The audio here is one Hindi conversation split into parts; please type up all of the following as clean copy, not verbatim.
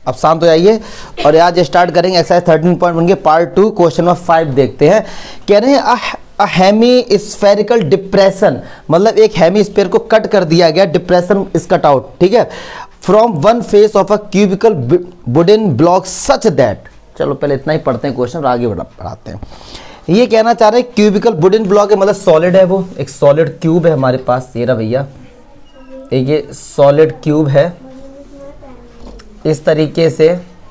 अब शांत हो जाइए और आज स्टार्ट करेंगे एक्सरसाइज 13.1 के पार्ट 2 क्वेश्चन नंबर 5 देखते हैं। कह रहे हैं हेमी स्फेरिकल डिप्रेशन, मतलब एक हेमी स्फीयर को कट कर दिया गया, डिप्रेशन इज कट आउट, ठीक है, from one face of a cubical wooden block such that. चलो पहले इतना ही पढ़ते हैं क्वेश्चन और आगे बढ़ाते हैं। ये कहना चाह रहे हैं क्यूबिकल वुडन ब्लॉक है, मतलब सॉलिड है, वो एक सॉलिड क्यूब है हमारे पास, ये रहा भैया, एक ये सॉलिड क्यूब है। इस तरीके से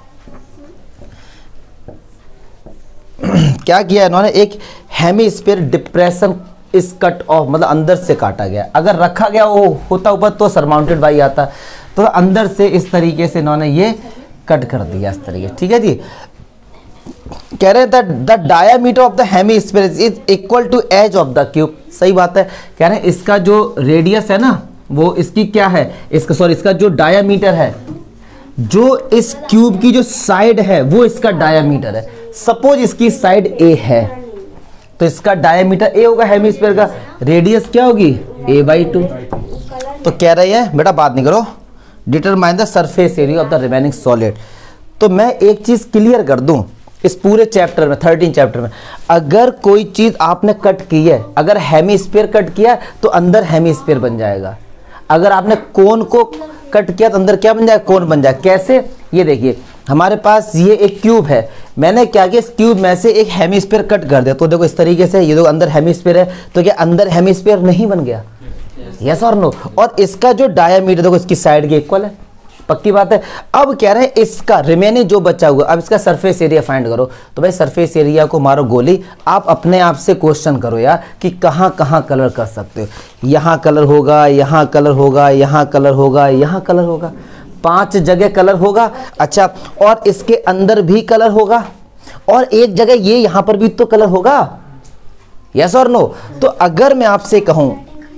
क्या किया इन्होंने, एक हेमीस्फीयर डिप्रेशन इस कट ऑफ, मतलब अंदर से काटा गया। अगर रखा गया वो होता ऊपर तो सरमाउंटेड बाई आता, तो अंदर से इस तरीके से इन्होंने ये कट कर दिया इस तरीके, ठीक है जी। कह रहे हैं the diameter of the hemisphere is equal to edge of the cube. सही बात है, कह रहे हैं इसका जो रेडियस है ना, वो इसकी क्या है, इसका जो डायामीटर है, जो इस क्यूब की जो साइड है वो इसका डायामीटर है। सपोज इसकी साइड ए है तो इसका डायामीटर ए होगा, हेमीस्फीयर का रेडियस क्या होगी a/2। तो कह रहे हैं बेटा बात नहीं करो, determine the surface area of the remaining solid. तो मैं एक चीज क्लियर कर दूं, इस पूरे चैप्टर में 13 चैप्टर में अगर कोई चीज आपने कट की है, अगर हेमीस्फीयर कट किया तो अंदर हेमीस्फीयर बन जाएगा, अगर आपने कोन को कट किया तो अंदर क्या बन जाएगा, कोन बन जाएगा। कैसे, ये देखिए हमारे पास ये एक क्यूब है, मैंने क्या किया, इस क्यूब में से एक हेमीस्फीयर कट कर दिया, तो देखो इस तरीके से, ये देखो अंदर हेमीस्फीयर है, तो क्या अंदर हेमीस्फीयर नहीं बन गया, यस और नो। और इसका जो डायामीटर देखो इसकी साइड के इक्वल है, पक्की बात है। अब कह रहे हैं इसका रिमेनिंग जो बचा हुआ, अब इसका सरफेस एरिया फाइंड करो। तो भाई सरफेस एरिया को मारो गोली, आप अपने आप से क्वेश्चन करो यार कि कहाँ कहाँ कलर कर सकते हो। यहाँ कलर होगा, यहाँ कलर होगा, यहाँ कलर होगा, यहाँ कलर होगा, 5 जगह कलर होगा। अच्छा, और इसके अंदर भी कलर होगा, और एक जगह ये यहाँ पर भी तो कलर होगा, यस और नो। तो अगर मैं आपसे कहूँ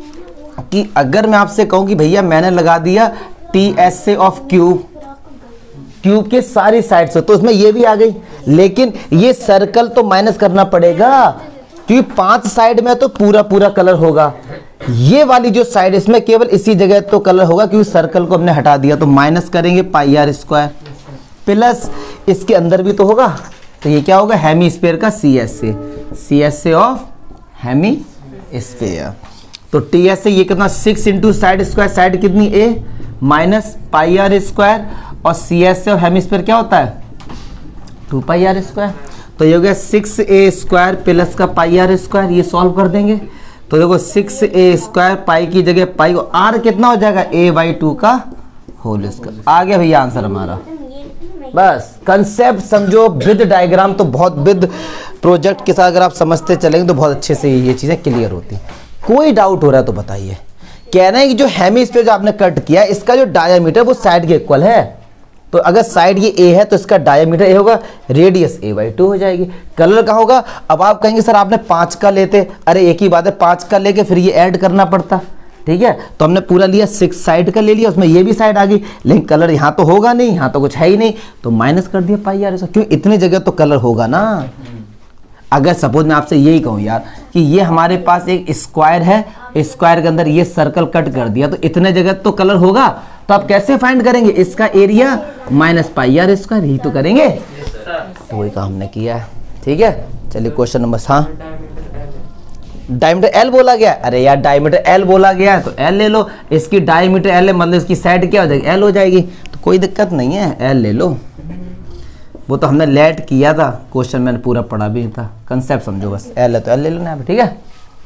कि भैया मैंने लगा दिया TSA ऑफ क्यूब के सारी साइड से, तो उसमें ये भी आ गई, लेकिन ये सर्कल तो माइनस करना पड़ेगा क्योंकि 5 साइड में तो पूरा कलर होगा। ये वाली जो साइड इसमें केवल इसी जगह तो कलर होगा क्योंकि सर्कल को हमने हटा दिया, तो माइनस करेंगे πr² प्लस इसके अंदर भी तो होगा, तो ये क्या होगा, हेमीस्फीयर का CSA ऑफ हेमीस्फीयर। तो TSA ये कितना 6 इंटू साइड स्क्वायर, साइड कितनी a माइनस πr², और CSA ऑफ हेमीस्फीयर क्या होता है 2πr²। तो ये हो गया 6a² प्लस का πr², ये सॉल्व कर देंगे तो देखो 6a² पाई की जगह पाई, r कितना हो जाएगा a/2 का होल स्क्वायर। आ गया भैया आंसर हमारा। बस कंसेप्ट समझो, विद डायग्राम तो बहुत, विद प्रोजेक्ट के साथ अगर आप समझते चलेंगे तो बहुत अच्छे से ये चीजें क्लियर होती। कोई डाउट हो रहा है तो बताइए। कह रहे हैं कि जो हेमीस्फीयर जो आपने कट किया, इसका जो डायामीटर वो साइड के इक्वल है, तो अगर साइड ये a है तो इसका डायामीटर a होगा, रेडियस a/2 हो जाएगी। कलर का होगा, अब आप कहेंगे सर आपने 5 का लेते, अरे एक ही बात है, 5 का लेके फिर ये ऐड करना पड़ता, ठीक है। तो हमने पूरा लिया, 6 साइड का ले लिया, उसमें ये भी साइड आ गई, लेकिन कलर यहाँ तो होगा नहीं, यहाँ तो कुछ है ही नहीं, तो माइनस कर दिया πr², क्यों, इतनी जगह तो कलर होगा ना। अगर सपोज मैं आपसे यही कहूँ यार कि ये हमारे पास एक स्क्वायर है, स्क्वायर के अंदर ये सर्कल कट कर दिया, तो इतने जगह तो कलर होगा, तो आप कैसे फाइंड करेंगे, इसका एरिया माइनस πr², ही तो करेंगे। तो वही काम हमने किया है, ठीक है। चलिए क्वेश्चन नंबर, हाँ डायमीटर L बोला गया, अरे यार डायमीटर L बोला गया तो L ले लो, इसकी डायमीटर L है, मतलब इसकी साइड क्या हो जाएगी, L हो जाएगी, तो कोई दिक्कत नहीं है, L ले लो। वो तो हमने लेट किया था, क्वेश्चन मैंने पूरा पढ़ा भी था, कंसेप्ट समझो बस, L है तो L ले लो ना, ठीक है।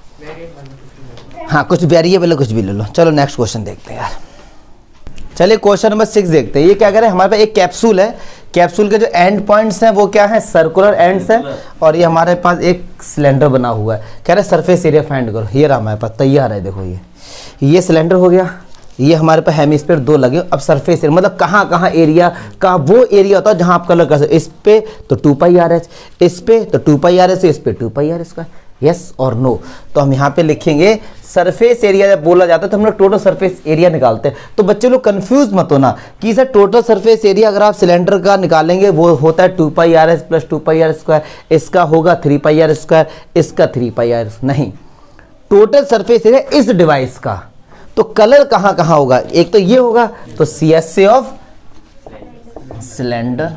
हाँ कुछ वेरिएबल है, कुछ भी ले लो। चलो नेक्स्ट क्वेश्चन देखते हैं यार। चलिए क्वेश्चन नंबर 6 देखते हैं। ये क्या कह रहे हैं, हमारे पास एक कैप्सूल है, कैप्सूल के जो एंड पॉइंट्स हैं वो क्या है, सर्कुलर एंड्स हैं, और ये हमारे पास एक सिलेंडर बना हुआ है। कह रहे हैं सरफेस एरिया फाइंड करो, ये रहा हमारे पास तैयार है, देखो ये सिलेंडर हो गया, ये हमारे पास हेमीस्फीयर 2 लगे। अब सरफेस एरिया मतलब कहाँ कहाँ एरिया का, वो एरिया होता है जहाँ आप कलर कर सकते, इस पे तो 2πr, इस पे तो 2πr, इस पे 2πr², यस और नो। तो हम यहाँ पे लिखेंगे सरफेस एरिया, जब बोला जाता है तो हम लोग टोटल सरफेस एरिया निकालते हैं। तो बच्चे लोग कंफ्यूज मत होना कि सर टोटल सरफेस एरिया अगर आप सिलेंडर का निकालेंगे वो होता है 2πr प्लस 2πr², इसका होगा 3πr², इसका 3πr, नहीं, टोटल सरफेस एरिया इस डिवाइस का। तो कलर कहाँ कहाँ होगा, एक तो ये होगा, तो CSA ऑफ सिलेंडर।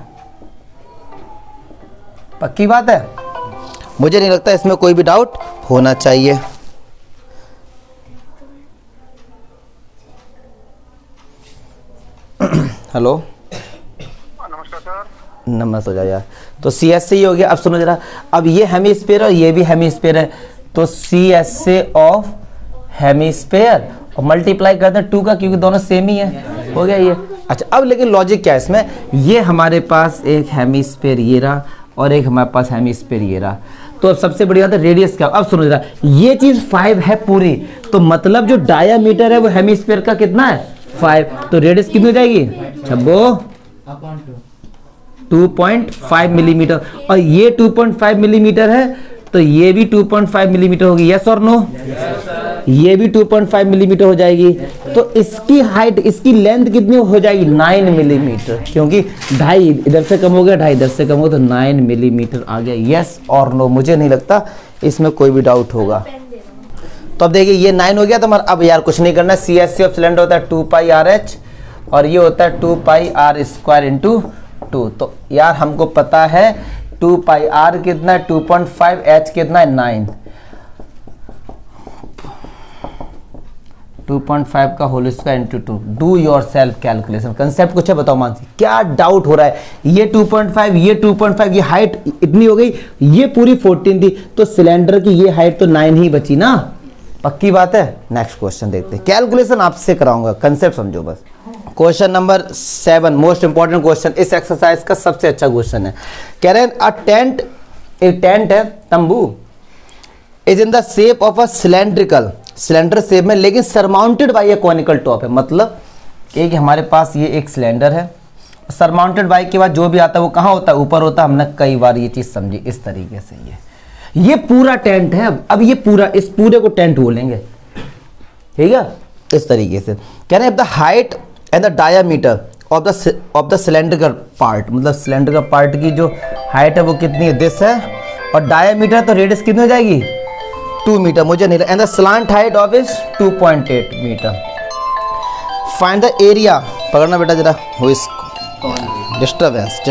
पक्की बात है, मुझे नहीं लगता इसमें कोई भी डाउट होना चाहिए। हेलो, नमस्कार सर। नमस्ते हो यार। तो सी एस से ही हो गया। अब सुनो जरा, अब ये हेमीस्फीयर और ये भी हेमीस्फीयर है, तो सी एस से ऑफ हेमीस्फीयर और मल्टीप्लाई करते हैं 2 का, क्योंकि दोनों सेम ही है, हो गया ये। अच्छा, अब लेकिन लॉजिक क्या है इसमें, ये हमारे पास एक हेमीस्फीयर ये रहा और एक हमारे पास हेमीस्फीयर ये रहा, तो अब सबसे बड़ी बात है रेडियस क्या। अब सुनो जरा, ये चीज 5 है पूरी, तो मतलब जो डायामीटर है वो हेमीस्फीयर का कितना है 5, तो रेडियस कितनी हो जाएगी छब्बो 2.5 मिलीमीटर, और ये 2.5 मिलीमीटर है तो ये भी 2.5 मिलीमीटर होगी, यस और नो। ये भी 2.5 मिलीमीटर हो जाएगी, तो इसकी हाइट, इसकी लेंथ कितनी हो जाएगी 9 मिलीमीटर, क्योंकि 2.5 इधर से कम हो गया, 2.5 इधर से कम हो गया, तो 9 मिलीमीटर आ गया, यस और नो। मुझे नहीं लगता इसमें कोई भी डाउट होगा। तो अब देखिए ये 9 हो गया, तो हमारा अब यार कुछ नहीं करना है। C S C of cylinder होता है 2 पाई आर एच और ये होता है 2 पाई आर स्क्वायर इंटू 2। तो यार हमको पता है 2 पाई आर कितना है 2.5, एच कितना है 9, 2.5 का whole square into 2। Do your self calculation. Concept कुछ है, बताओ मानसी क्या डाउट हो रहा है। ये 2.5, ये 2.5, ये हाइट इतनी हो गई, ये पूरी 14 थी, तो सिलेंडर की ये हाइट तो 9 ही बची ना, पक्की बात है। नेक्स्ट क्वेश्चन देखते हैं, कैलकुलेशन आपसे कराऊंगा, कंसेप्ट समझो बस। Question number 7 most important question, इस एक्सरसाइज का सबसे अच्छा क्वेश्चन है। कह रहे हैं अ टेंट, एक टेंट है तंबू, is in the shape of a cylindrical, cylinder shape में, लेकिन surmounted by a conical top है। मतलब एक हमारे पास ये एक सिलेंडर है, सरमाउंटेड बाय के बाद जो भी आता है वो कहाँ होता है, ऊपर होता है। हमने कई बार ये चीज समझी इस तरीके से। ये पूरा टेंट है, अब ये पूरा, इस पूरे को टेंट बोलेंगे, ठीक है, इस तरीके से। कह रहे हैं the height and the diameter of the cylindrical part, मतलब सिलेंडर का पार्ट की जो हाइट है वो कितनी है, दिस है, और डायामीटर तो रेडियस कितनी हो जाएगी 2 मीटर, मुझे नहीं, and the slant height of is 2.8 metre. Find the area, पकड़ना बेटा जरा, वो इसको डिस्टर्बेंस।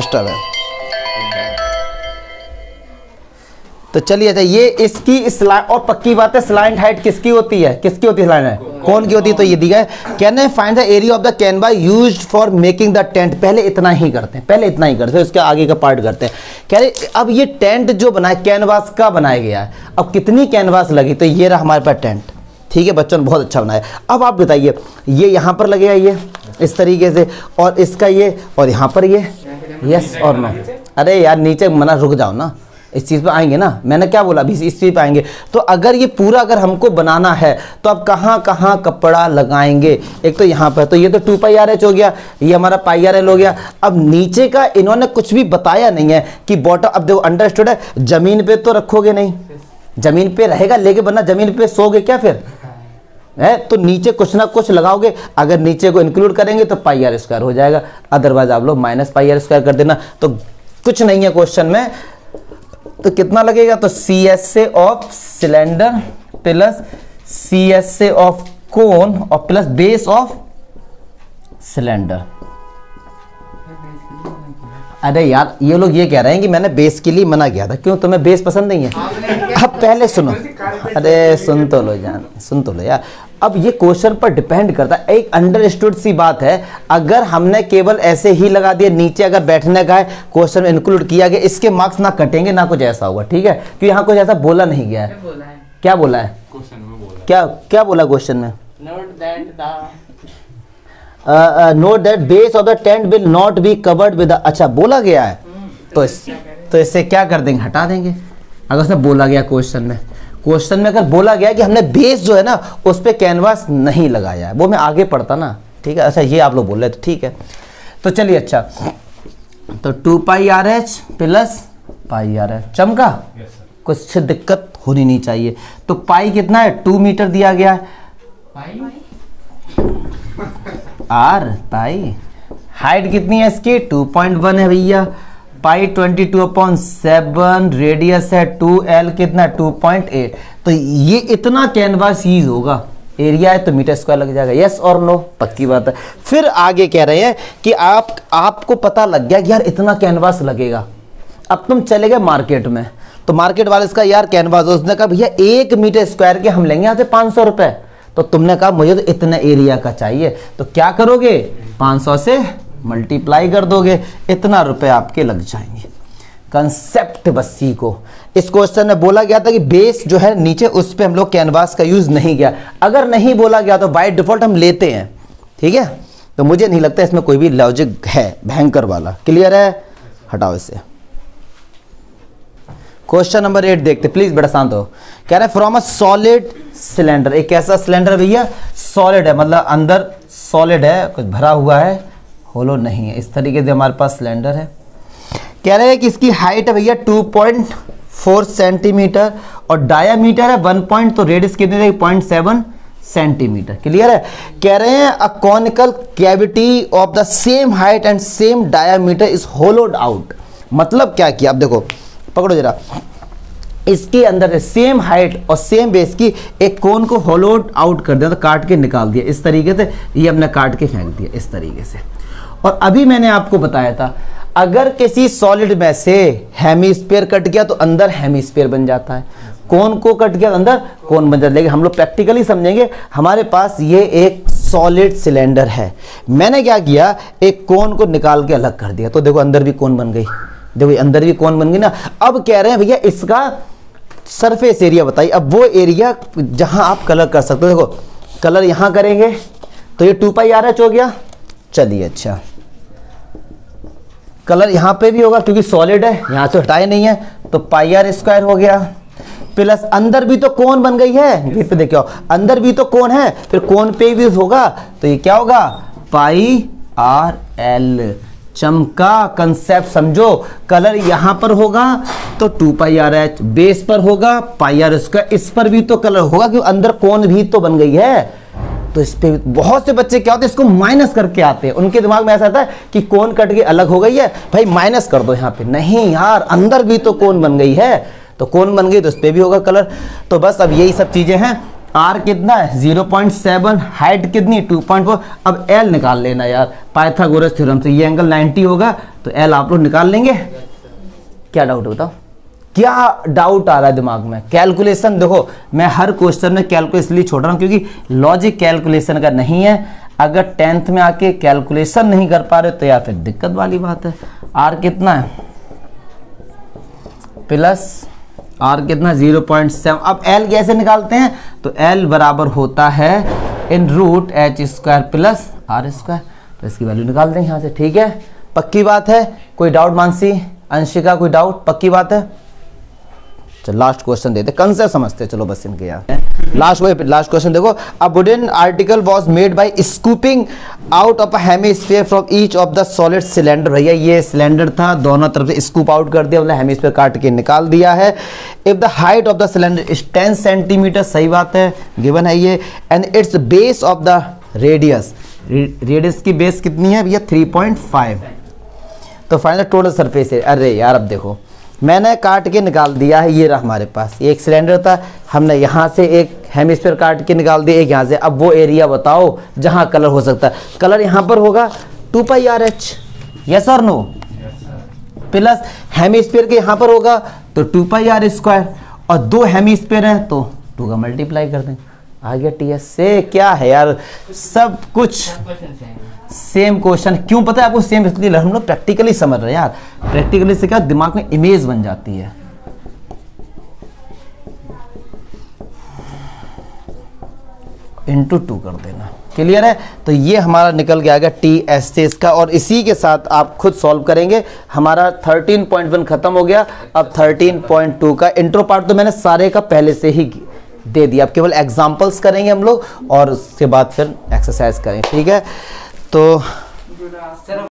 तो चलिए, अच्छा ये इसकी स्लाइन, और पक्की बात है स्लाइंट हाइट किसकी होती है, स्लाइंट हाइट कौन की होती है, तो ये दिया है। कहने find the area of the canvas used for making the tent. पहले इतना ही करते हैं, उसके आगे का पार्ट करते हैं। कह रहे अब ये टेंट जो बना है कैनवास का बनाया गया है, अब कितनी कैनवास लगी, तो ये रहा हमारे पास टेंट, ठीक है बच्चों ने बहुत अच्छा बनाया। अब आप बताइए, ये यहाँ पर लगेगा, ये इस तरीके से, और इसका ये, और यहाँ पर ये, यस और नो। अरे यार नीचे मना, रुक जाओ ना, इस चीज़ पे आएंगे ना, मैंने क्या बोला अभी इस चीज़ पे आएंगे। तो अगर ये पूरा अगर हमको बनाना है तो अब कहाँ कहाँ कपड़ा लगाएंगे, एक तो यहाँ पर, तो ये तो 2 पाई आर एच हो गया, ये हमारा पाई आर एल हो गया। अब नीचे का इन्होंने कुछ भी बताया नहीं है कि बॉटम, अब देखो अंडरस्टूड है, जमीन पे तो रखोगे नहीं, जमीन पे रहेगा, लेके बना जमीन पे सोगे क्या फिर है, तो नीचे कुछ ना कुछ लगाओगे। अगर नीचे को इंक्लूड करेंगे तो पाई आर स्क्वायर हो जाएगा, अदरवाइज आप लोग माइनस पाई आर स्क्वायर कर देना। तो कुछ नहीं है क्वेश्चन में, तो कितना लगेगा, तो सी एस से of cylinder plus C S से ऑफ कोन और प्लस बेस ऑफ सिलेंडर। अरे यार ये लोग ये कह रहे हैं कि मैंने बेस के लिए मना किया था, क्यों तुम्हें बेस पसंद नहीं है। अब पहले सुनो, अरे सुन तो लो जान, सुन तो लो यार। अब ये क्वेश्चन पर डिपेंड करता है, एक अंडरस्टूड सी बात है, अगर हमने केवल ऐसे ही लगा दिया, नीचे अगर बैठने का है क्वेश्चन इंक्लूड किया गया, इसके मार्क्स ना कटेंगे ना कुछ ऐसा होगा, ठीक है, क्योंकि यहाँ कुछ ऐसा बोला नहीं गया है। क्या बोला है क्वेश्चन में, क्या बोला क्वेश्चन में, note that base of the tent will not be covered with, अच्छा बोला गया है, तो इससे क्या कर देंगे, हटा देंगे। अगर उसने बोला गया क्वेश्चन में अगर बोला गया कि हमने बेस जो है ना उस पर कैनवास नहीं लगाया है, वो मैं आगे पढ़ता ना, ठीक है। अच्छा ये आप लोग बोल रहे थे, ठीक है, तो चलिए। अच्छा तो 2 pi R H plus pi R H, चमका, कुछ दिक्कत होनी नहीं चाहिए। तो पाई कितना है 2 मीटर दिया गया है, आर पाई हाइट कितनी है इसकी 2.1 है भैया, पाई 22/7, रेडियस है 2L कितना 2.8, तो ये इतना कैनवास यूज होगा, एरिया है तो मीटर स्क्वायर लग जाएगा। यस और नो? पक्की बात है। फिर आगे कह रहे हैं कि आपको पता लग गया कि यार इतना कैनवास लगेगा। अब तुम चले गए मार्केट में, तो मार्केट वाले इसका यार कैनवास, उसने कहा भैया 1 मीटर स्क्वायर के हम लेंगे यहाँ से 500 रुपए। तो तुमने कहा मुझे तो इतना एरिया का चाहिए, तो क्या करोगे, 500 से मल्टीप्लाई कर दोगे, इतना रुपए आपके लग जाएंगे। कंसेप्ट बस सीखो। इस क्वेश्चन में बोला गया था कि बेस जो है नीचे, उस पे हम लोग कैनवास का यूज नहीं किया। अगर नहीं बोला गया तो बाय डिफॉल्ट हम लेते हैं, ठीक है। तो मुझे नहीं लगता इसमें कोई भी लॉजिक है भयंकर वाला। क्लियर है? हटाओ इसे। क्वेश्चन नंबर 8 देखते, प्लीज बड़ा शांत हो। कह रहे हैं फ्रॉम अ सॉलिड सिलेंडर, एक ऐसा सिलेंडर भैया सॉलिड है, मतलब अंदर सॉलिड है, कुछ भरा हुआ है, होलो नहीं है, इस तरीके से हमारे पास सिलेंडर है। कह रहे हैं कि इसकी हाइट है भैया 2.4 सेंटीमीटर और डायामीटर है 1 तो रेडियस कितनी है 0.7 सेंटीमीटर। क्लियर है? कह रहे हैं a conical cavity of the same height and same diameter is hollowed out. मतलब क्या किया, अब देखो पकड़ो जरा, इसके अंदर सेम हाइट और सेम बेस की एक कोन को होलोड आउट कर दिया, तो काट के निकाल दिया इस तरीके से, ये हमने काट के फेंक दिया इस तरीके से। और अभी मैंने आपको बताया था अगर किसी सॉलिड में से हेमीस्फीयर कट गया तो अंदर हेमीस्फीयर बन जाता है, कोन को कट गया तो अंदर कोन बन जाता है। लेकिन हम लोग प्रैक्टिकली समझेंगे। हमारे पास ये एक सॉलिड सिलेंडर है, मैंने क्या किया, एक कोन को निकाल के अलग कर दिया, तो देखो अंदर भी कोन बन गई, देखो अंदर भी कोन बन गई ना। अब कह रहे हैं भैया इसका सरफेस एरिया बताइए। अब वो एरिया जहां आप कलर कर सकते हो, देखो कलर यहां करेंगे तो ये 2πr हो गया। चलिए अच्छा, कलर यहां पे भी होगा क्योंकि सॉलिड है, यहां से हटाए नहीं है, तो πr² हो गया। प्लस अंदर भी तो कोन बन गई है, गेट पे देखो अंदर भी तो कोन है, फिर कोन पे भी होगा, तो ये क्या होगा, πrl। चमका, कंसेप्ट समझो। कलर यहां पर होगा तो 2πrh, बेस पर होगा πr², इस पर भी तो कलर होगा क्योंकि अंदर कोन भी तो बन गई है। तो इस पे बहुत से बच्चे क्या होते हैं, इसको माइनस करके आते हैं, उनके दिमाग में ऐसा आता है कि कोन कट के अलग हो गई है, भाई माइनस कर दो यहाँ पे। नहीं यार, अंदर भी तो कोन बन गई है, तो कोन बन गई तो इस पे भी होगा कलर। तो बस अब यही सब चीजें हैं। आर कितना है 0.7, हाइट कितनी 2.4। अब एल निकाल लेना यार, पाइथागोरस थ्योरम से ये एंगल 90 होगा, तो एल आप लोग निकाल लेंगे। क्या डाउट बताओ, क्या डाउट आ रहा है दिमाग में? कैलकुलेशन देखो, मैं हर क्वेश्चन में कैलकुलेशन इसलिए छोड़ रहा हूं क्योंकि लॉजिक कैलकुलेशन का नहीं है। अगर 10th में आके कैलकुलेशन नहीं कर पा रहे तो या फिर दिक्कत वाली बात है। आर कितना है प्लस आर कितना 0.7। अब एल कैसे निकालते हैं, तो एल बराबर होता है √h² प्लस r², तो इसकी वैल्यू निकाल देंगे यहाँ से। ठीक है, पक्की बात है? कोई डाउट मानसी, अंशिका, कोई डाउट? पक्की बात है? चलो लास्ट क्वेश्चन देते, कंसेप्ट समझते, चलो बस इनके यार। लास्ट क्वेश्चन देखो, a wooden article was made by scooping out of a hemisphere from each of the solid cylinder. भैया ये सिलेंडर था, दोनों तरफ से स्कूप आउट कर दिया, मतलब हेमीस्फीयर काट के निकाल दिया है। If the height of the cylinder is 10 centimetre, सही बात है, गिवन है ये, and its base of the radius, radius की बेस कितनी है भैया 3.5, तो फाइनल टोटल सरफेस है। अरे यार अब देखो मैंने काट के निकाल दिया है, ये रहा हमारे पास, ये एक सिलेंडर था, हमने यहाँ से एक हेमिस्फीयर काट के निकाल दिया, एक यहाँ से। अब वो एरिया बताओ जहाँ कलर हो सकता है। कलर यहाँ पर होगा 2πrh, यस और नो, प्लस हेमिस्फीयर के यहाँ पर होगा तो 2πr², और 2 हेमिस्फीयर हैं तो 2 का मल्टीप्लाई कर दें, आ गया ts से। क्या है यार, सब कुछ सेम क्वेश्चन। क्यों पता है आपको सेम? इसलिए हम लोग प्रैक्टिकली समझ रहे हैं यार। प्रैक्टिकली से क्या दिमाग में इमेज बन जाती है। × 2 कर देना, क्लियर है? तो ये हमारा निकल के आएगा ts से इसका, और इसी के साथ आप खुद सॉल्व करेंगे। हमारा 13.1 खत्म हो गया। अब 13.2 का इंट्रो पार्ट तो मैंने सारे का पहले से ही दे दिया, अब केवल एग्जाम्पल्स करेंगे हम लोग और उसके बाद फिर एक्सरसाइज करेंगे। ठीक है, तो